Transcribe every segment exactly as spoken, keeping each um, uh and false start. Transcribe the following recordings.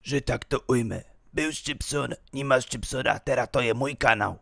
że tak to ujmę. Był Szczypson, nie ma Szczypsona, teraz to jest mój kanał.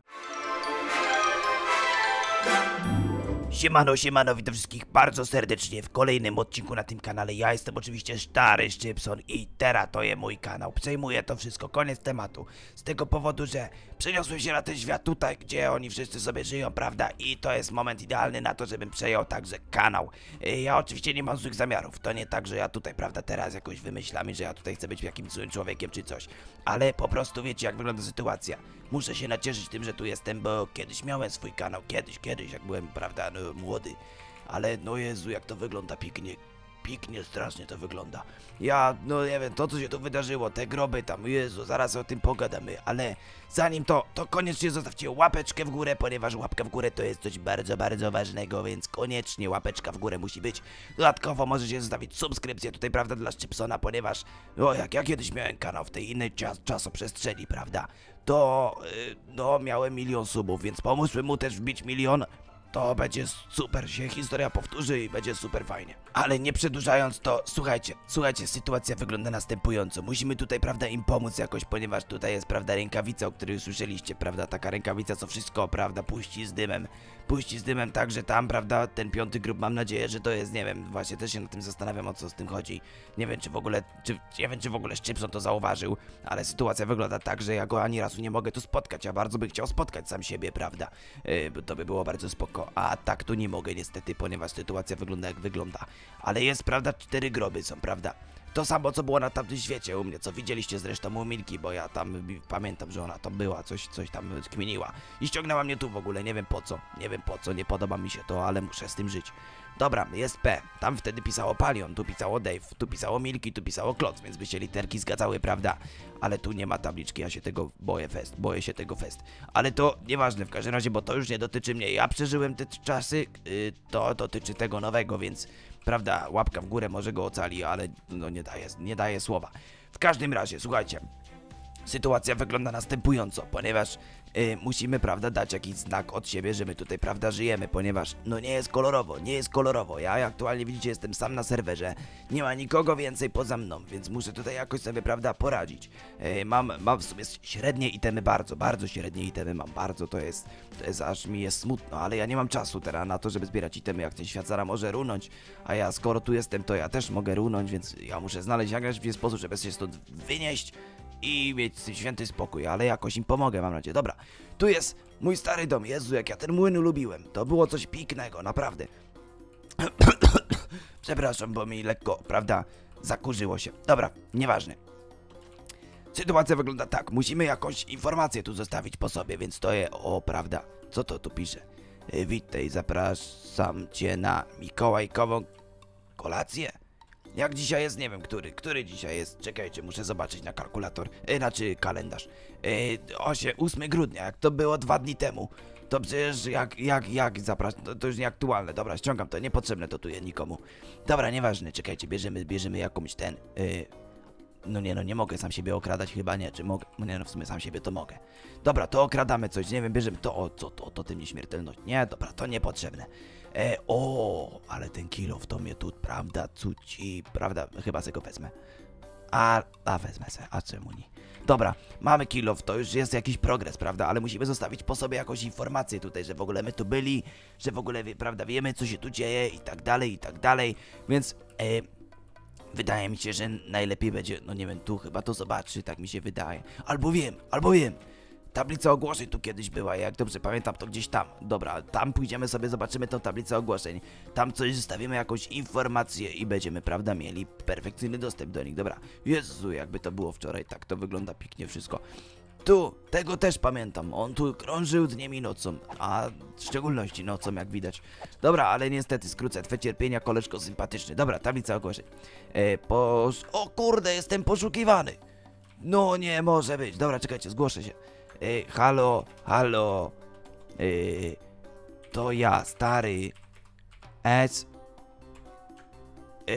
Siemano, siemano, witam wszystkich bardzo serdecznie w kolejnym odcinku na tym kanale. Ja jestem oczywiście Stary Szczypson i teraz to jest mój kanał. Przejmuję to wszystko, koniec tematu. Z tego powodu, że przeniosłem się na ten świat tutaj, gdzie oni wszyscy sobie żyją, prawda? I to jest moment idealny na to, żebym przejął także kanał. Ja oczywiście nie mam złych zamiarów. To nie tak, że ja tutaj, prawda, teraz jakoś wymyślam, że ja tutaj chcę być jakimś złym człowiekiem czy coś. Ale po prostu wiecie, jak wygląda sytuacja. Muszę się nacieszyć tym, że tu jestem, bo kiedyś miałem swój kanał, kiedyś, kiedyś, jak byłem, prawda, no, młody. Ale no Jezu, jak to wygląda pięknie, pięknie, strasznie to wygląda. Ja, no nie wiem, to co się tu wydarzyło, te groby tam, Jezu, zaraz o tym pogadamy, ale zanim to, to koniecznie zostawcie łapeczkę w górę, ponieważ łapka w górę to jest coś bardzo, bardzo ważnego, więc koniecznie łapeczka w górę musi być. Dodatkowo możecie zostawić subskrypcję tutaj, prawda, dla Szczypsona, ponieważ, o, jak ja kiedyś miałem kanał w tej innej czas, czasoprzestrzeni, prawda, to, yy, no, miałem milion subów, więc pomóżmy mu też wbić milion. To będzie super, się historia powtórzy i będzie super fajnie. Ale nie przedłużając to, słuchajcie, słuchajcie, sytuacja wygląda następująco. Musimy tutaj, prawda, im pomóc jakoś, ponieważ tutaj jest, prawda, rękawica, o której usłyszeliście, prawda, taka rękawica, co wszystko, prawda, puści z dymem. Puści z dymem także tam, prawda, ten piąty grób, mam nadzieję, że to jest, nie wiem, właśnie też się nad tym zastanawiam, o co z tym chodzi. Nie wiem, czy w ogóle, czy, nie wiem, czy w ogóle Szczypson to zauważył, ale sytuacja wygląda tak, że ja go ani razu nie mogę tu spotkać, ja bardzo bym chciał spotkać sam siebie, prawda, yy, bo to by było bardzo spoko, a tak tu nie mogę niestety, ponieważ sytuacja wygląda jak wygląda. Ale jest, prawda, cztery groby są, prawda. To samo, co było na tamtym świecie u mnie, co widzieliście zresztą u Milki, bo ja tam pamiętam, że ona tam była, coś, coś tam kminiła. I ściągnęła mnie tu w ogóle, nie wiem po co, nie wiem po co, nie podoba mi się to, ale muszę z tym żyć. Dobra, jest P, tam wtedy pisało Palion, tu pisało Dave, tu pisało Milki, tu pisało Kloc, więc by się literki zgadzały, prawda? Ale tu nie ma tabliczki, ja się tego boję fest, boję się tego fest. Ale to nieważne w każdym razie, bo to już nie dotyczy mnie, ja przeżyłem te czasy, yy, to dotyczy tego nowego, więc... Prawda, łapka w górę może go ocali, ale no nie daje, nie daje słowa. W każdym razie, słuchajcie, sytuacja wygląda następująco, ponieważ yy, musimy, prawda, dać jakiś znak od siebie, że my tutaj, prawda, żyjemy, ponieważ no nie jest kolorowo, nie jest kolorowo. Ja aktualnie, widzicie, jestem sam na serwerze, nie ma nikogo więcej poza mną, więc muszę tutaj jakoś sobie, prawda, poradzić. Yy, mam, mam w sumie średnie itemy, bardzo, bardzo średnie itemy mam, bardzo, to jest, to jest, aż mi jest smutno, ale ja nie mam czasu teraz na to, żeby zbierać itemy, jak ten świat zaraz może runąć, a ja skoro tu jestem, to ja też mogę runąć, więc ja muszę znaleźć jakiś sposób, żeby się stąd wynieść i mieć święty spokój, ale jakoś im pomogę, mam nadzieję. Dobra, tu jest mój stary dom. Jezu, jak ja ten młyn lubiłem. To było coś pięknego, naprawdę. Przepraszam, bo mi lekko, prawda, zakurzyło się. Dobra, nieważne. Sytuacja wygląda tak. Musimy jakąś informację tu zostawić po sobie, więc to jest, o, prawda. Co to tu pisze? Witaj, zapraszam cię na mikołajkową kolację. Jak dzisiaj jest, nie wiem, który, który dzisiaj jest, czekajcie, muszę zobaczyć na kalkulator, e, znaczy kalendarz. E, osiem, ósmego grudnia, jak to było dwa dni temu, to przecież jak, jak, jak, zapraszam, to, to już nieaktualne, dobra, ściągam to, niepotrzebne to tu jest nikomu. Dobra, nieważne, czekajcie, bierzemy, bierzemy jakąś ten, e, no nie, no nie mogę sam siebie okradać, chyba nie, czy mogę, no nie, no w sumie sam siebie to mogę. Dobra, to okradamy coś, nie wiem, bierzemy to, o, co, to, to tym nieśmiertelność, nie, dobra, to niepotrzebne. E, o, ale ten kilof to mnie tu, prawda, cuci, prawda, chyba se go wezmę. A, a wezmę se, a czemu nie? Dobra, mamy kilof, to już jest jakiś progres, prawda, ale musimy zostawić po sobie jakąś informację tutaj, że w ogóle my tu byli, że w ogóle, prawda, wiemy, co się tu dzieje i tak dalej, i tak dalej, więc, e, wydaje mi się, że najlepiej będzie, no nie wiem, tu chyba to zobaczy, tak mi się wydaje. Albo wiem, albo wiem. Tablica ogłoszeń tu kiedyś była, jak dobrze pamiętam, to gdzieś tam. Dobra, tam pójdziemy sobie, zobaczymy tą tablicę ogłoszeń. Tam coś zostawimy, jakąś informację i będziemy, prawda, mieli perfekcyjny dostęp do nich. Dobra, Jezu, jakby to było wczoraj, tak to wygląda pięknie wszystko. Tu, tego też pamiętam, on tu krążył dniem i nocą, a w szczególności nocą, jak widać. Dobra, ale niestety skrócę twe cierpienia, koleżko sympatyczny. Dobra, tablica ogłoszeń. E, posz... O kurde, jestem poszukiwany. No nie może być. Dobra, czekajcie, zgłoszę się. E, halo, halo. E, to ja, stary. S. E,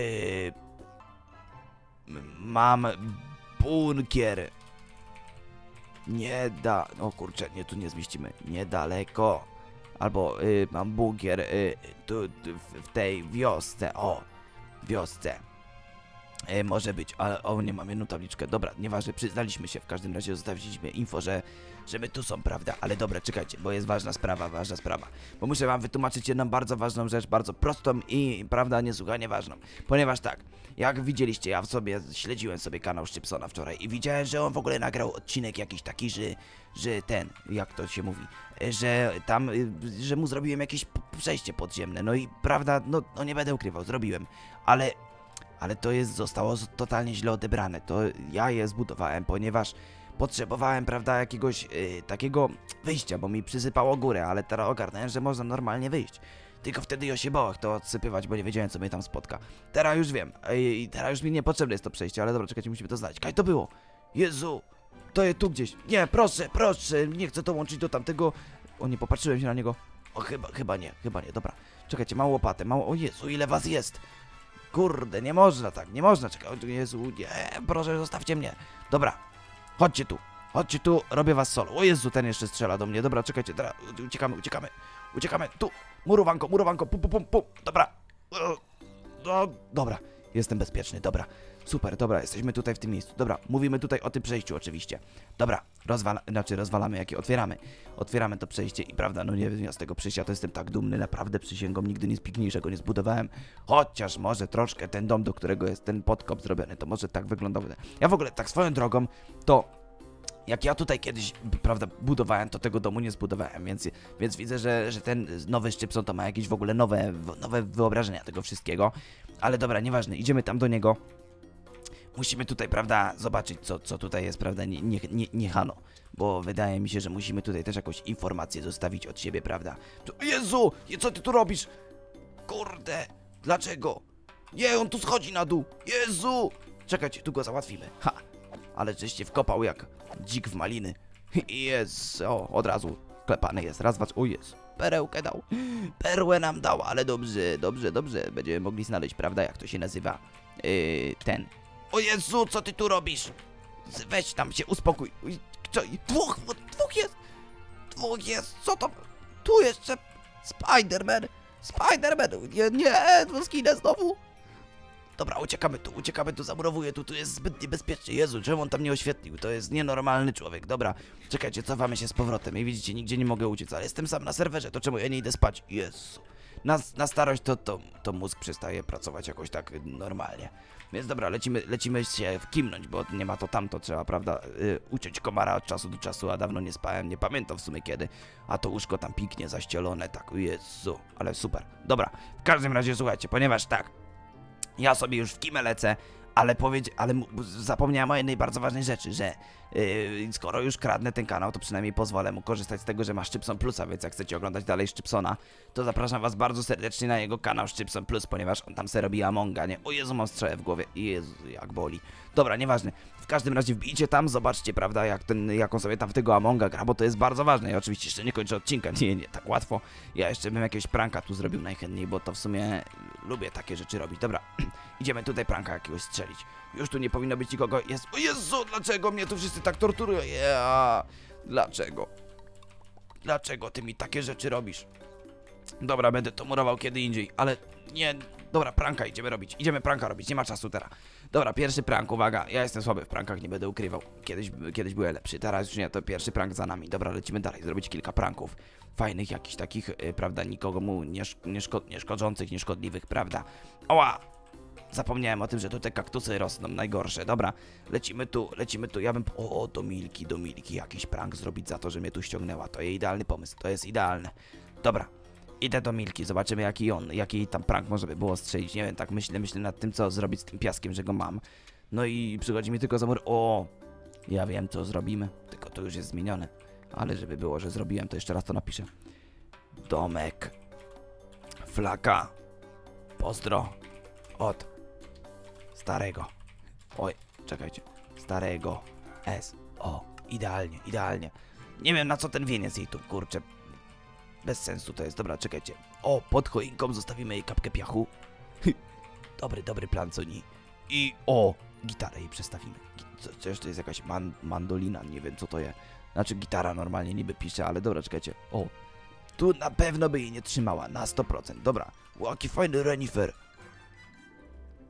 mam bunkier. Nie da... O kurczę, nie, tu nie zmieścimy. Niedaleko. Albo y, mam bunkier y, tu, tu w, w tej wiosce. O, wiosce. E, może być, ale o, nie mam jedną tabliczkę. Dobra, nieważne, przyznaliśmy się, w każdym razie zostawiliśmy info, że, że my tu są, prawda? Ale dobra, czekajcie, bo jest ważna sprawa, ważna sprawa. Bo muszę wam wytłumaczyć jedną bardzo ważną rzecz, bardzo prostą i, prawda, niesłychanie ważną. Ponieważ tak, jak widzieliście, ja w sobie śledziłem sobie kanał Szczypsona wczoraj i widziałem, że on w ogóle nagrał odcinek jakiś taki, że, że ten, jak to się mówi, że tam, że mu zrobiłem jakieś przejście podziemne. No i prawda, no, no nie będę ukrywał, zrobiłem, ale... Ale to jest, zostało totalnie źle odebrane. To ja je zbudowałem, ponieważ potrzebowałem, prawda, jakiegoś yy, takiego wyjścia, bo mi przysypało górę, ale teraz ogarnąłem, że można normalnie wyjść. Tylko wtedy ja się bałem to odsypywać, bo nie wiedziałem, co mnie tam spotka. Teraz już wiem i yy, teraz już mi niepotrzebne jest to przejście, ale dobra, czekajcie, musimy to znaleźć. Kaj to było? Jezu, to jest tu gdzieś. Nie, proszę, proszę, nie chcę to łączyć do tamtego. O, nie popatrzyłem się na niego. O, chyba, chyba nie, chyba nie, dobra. Czekajcie, małą łopatę, mało, o Jezu, ile was jest. Kurde, nie można tak, nie można czekać. O Jezu, nie, proszę, zostawcie mnie. Dobra, chodźcie tu, chodźcie tu, robię was solo. O Jezu, ten jeszcze strzela do mnie. Dobra, czekajcie, teraz uciekamy, uciekamy, uciekamy. Tu, murowanko, murowanko, pum, pum, pum, pum. Dobra, no, dobra, jestem bezpieczny, dobra. Super, dobra, jesteśmy tutaj w tym miejscu. Dobra, mówimy tutaj o tym przejściu oczywiście. Dobra, rozwala, znaczy rozwalamy, jakie otwieramy. Otwieramy to przejście i prawda, no nie wiem, ja z tego przejścia to jestem tak dumny, naprawdę przysięgam, nigdy nic piękniejszego nie zbudowałem. Chociaż może troszkę ten dom, do którego jest ten podkop zrobiony, to może tak wyglądał. Ja w ogóle tak swoją drogą, to jak ja tutaj kiedyś, prawda, budowałem, to tego domu nie zbudowałem, więc, więc widzę, że, że ten nowy Szczypson to ma jakieś w ogóle nowe, nowe wyobrażenia tego wszystkiego. Ale dobra, nieważne, idziemy tam do niego. Musimy tutaj, prawda, zobaczyć, co, co tutaj jest, prawda, nie, nie, nie, nie hano. Bo wydaje mi się, że musimy tutaj też jakąś informację zostawić od siebie, prawda. Jezu, co ty tu robisz? Kurde, dlaczego? Nie, on tu schodzi na dół. Jezu! Czekajcie, tu go załatwimy. Ha, ale żeście wkopał jak dzik w maliny. Jest, o, od razu klepany jest. Raz, dwa, o jest. Perełkę dał. Perłę nam dał, ale dobrze, dobrze, dobrze. Będziemy mogli znaleźć, prawda, jak to się nazywa. Yy, ten. O Jezu, co ty tu robisz? Weź tam się, uspokój. Co? Dwóch, dwóch jest. Dwóch jest, co to? Tu jeszcze Spider-Man. Spider-Man. Nie, nie, to skinę znowu. Dobra, uciekamy tu, uciekamy tu, zamurowuję tu, tu jest zbyt niebezpiecznie. Jezu, czemu on tam nie oświetlił? To jest nienormalny człowiek. Dobra, czekajcie, cofamy się z powrotem. I widzicie, nigdzie nie mogę uciec, ale jestem sam na serwerze, to czemu ja nie idę spać? Jezu. Na, na starość to, to, to mózg przestaje pracować jakoś tak normalnie. Więc dobra, lecimy, lecimy się wkimnąć, bo nie ma to tamto, trzeba, prawda, yy, uciąć komara od czasu do czasu, a dawno nie spałem, nie pamiętam w sumie kiedy. A to łóżko tam piknie zaścielone, tak, Jezu, ale super. Dobra, w każdym razie słuchajcie, ponieważ tak, ja sobie już w kimę lecę, ale powiedzi, ale zapomniałem o jednej bardzo ważnej rzeczy, że yy, skoro już kradnę ten kanał, to przynajmniej pozwolę mu korzystać z tego, że ma Szczypson Plusa, więc jak chcecie oglądać dalej Szczypsona, to zapraszam was bardzo serdecznie na jego kanał Szczypson Plus, ponieważ on tam se robi Amonga, nie? O Jezu, mam strzałę w głowie, Jezu, jak boli. Dobra, nieważne. W każdym razie wbijcie tam, zobaczcie, prawda, jak ten, jak on sobie tam w tego Amonga gra, bo to jest bardzo ważne. Ja oczywiście jeszcze nie kończę odcinka, nie, nie, tak łatwo. Ja jeszcze bym jakiegoś pranka tu zrobił najchętniej, bo to w sumie lubię takie rzeczy robić. Dobra, idziemy tutaj pranka jakiegoś strzelić. Już tu nie powinno być nikogo. Jest, o Jezu, dlaczego mnie tu wszyscy tak torturują? Yeah. Dlaczego? Dlaczego ty mi takie rzeczy robisz? Dobra, będę to murował kiedy indziej, ale nie... Dobra, pranka idziemy robić, idziemy pranka robić, nie ma czasu teraz. Dobra, pierwszy prank, uwaga, ja jestem słaby w prankach, nie będę ukrywał. Kiedyś, kiedyś byłem lepszy, teraz już nie, to pierwszy prank za nami. Dobra, lecimy dalej, zrobić kilka pranków. Fajnych, jakichś takich, yy, prawda, nikogo mu nie, nie, szko nie szkodzących, nieszkodliwych, prawda. Oła! Zapomniałem o tym, że tu te kaktusy rosną, najgorsze. Dobra, lecimy tu, lecimy tu. Ja bym... O, do Milki, do Milki jakiś prank zrobić za to, że mnie tu ściągnęła. To jest idealny pomysł, to jest idealne. Dobra, idę do Milki, zobaczymy jaki on, jaki tam prank może by było strzelić. Nie wiem, tak myślę, myślę nad tym, co zrobić z tym piaskiem, że go mam. No i przychodzi mi tylko za mur... O, ja wiem, co zrobimy, tylko to już jest zmienione. Ale żeby było, że zrobiłem, to jeszcze raz to napiszę. Domek. Flaka. Pozdro. Od starego. Oj, czekajcie. Starego. S. O, idealnie, idealnie. Nie wiem, na co ten wieniec jej tu, kurczę. Bez sensu to jest. Dobra, czekajcie. O, pod choinką zostawimy jej kapkę piachu. Dobry, dobry plan, co nie. I o, gitarę jej przestawimy. Co, coś to jest jakaś man, mandolina, nie wiem co to jest. Znaczy gitara normalnie niby pisze, ale dobra, czekajcie. O, tu na pewno by jej nie trzymała, na sto procent. Dobra, jaki fajny renifer.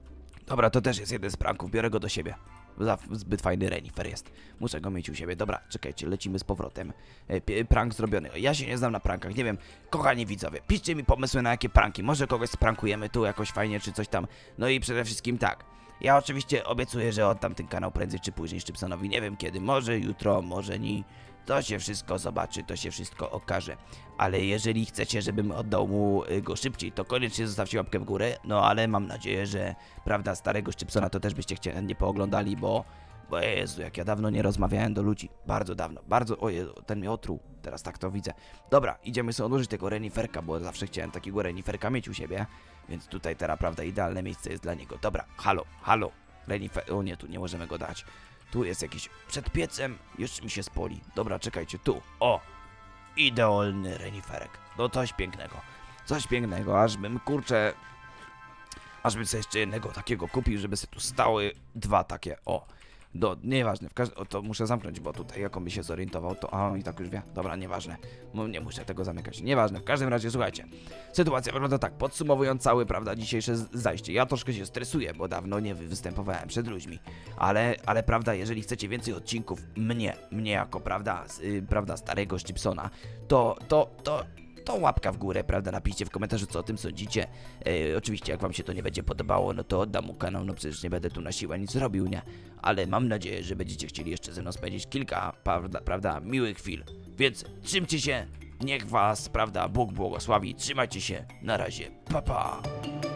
Dobra, to też jest jeden z pranków, biorę go do siebie. Za zbyt fajny renifer jest. Muszę go mieć u siebie. Dobra, czekajcie, lecimy z powrotem. E, prank zrobiony. Ja się nie znam na prankach, nie wiem. Kochani widzowie, piszcie mi pomysły na jakie pranki. Może kogoś sprankujemy tu jakoś fajnie, czy coś tam. No i przede wszystkim tak. Ja oczywiście obiecuję, że oddam ten kanał prędzej czy później Szczypsonowi. Nie wiem kiedy, może jutro, może nie. To się wszystko zobaczy, to się wszystko okaże. Ale jeżeli chcecie, żebym oddał mu y, go szybciej, to koniecznie zostawcie łapkę w górę. No ale mam nadzieję, że prawda starego Szczypsona to też byście chcieli, nie pooglądali, bo... Bo Jezu, jak ja dawno nie rozmawiałem do ludzi. Bardzo dawno, bardzo... O Jezu, ten mnie otruł. Teraz tak to widzę. Dobra, idziemy sobie odłożyć tego reniferka, bo zawsze chciałem takiego reniferka mieć u siebie. Więc tutaj teraz, prawda, idealne miejsce jest dla niego. Dobra, halo, halo. Renifer... O nie, tu nie możemy go dać. Tu jest jakiś przed piecem, jeszcze mi się spoli. Dobra, czekajcie, tu. O! Idealny reniferek. No coś pięknego. Coś pięknego, aż bym, kurczę... Aż bym sobie jeszcze jednego takiego kupił, żeby sobie tu stały dwa takie, o. Do, nieważne, w każdym, o, to muszę zamknąć, bo tutaj jak on by się zorientował, to a on i tak już wie. Dobra, nieważne, no, nie muszę tego zamykać, nieważne, w każdym razie słuchajcie. Sytuacja wygląda tak, podsumowując cały, prawda, dzisiejsze zajście. Ja troszkę się stresuję, bo dawno nie występowałem przed ludźmi, ale, ale prawda, jeżeli chcecie więcej odcinków mnie, mnie jako, prawda, y, prawda, starego Szczypsona, to, to, to... to łapka w górę, prawda, napiszcie w komentarzu, co o tym sądzicie. E, oczywiście, jak wam się to nie będzie podobało, no to oddam mu kanał, no przecież nie będę tu na siłę nic robił, nie? Ale mam nadzieję, że będziecie chcieli jeszcze ze mną spędzić kilka, prawda, prawda, miłych chwil. Więc trzymcie się, niech was, prawda, Bóg błogosławi, trzymajcie się, na razie, pa pa!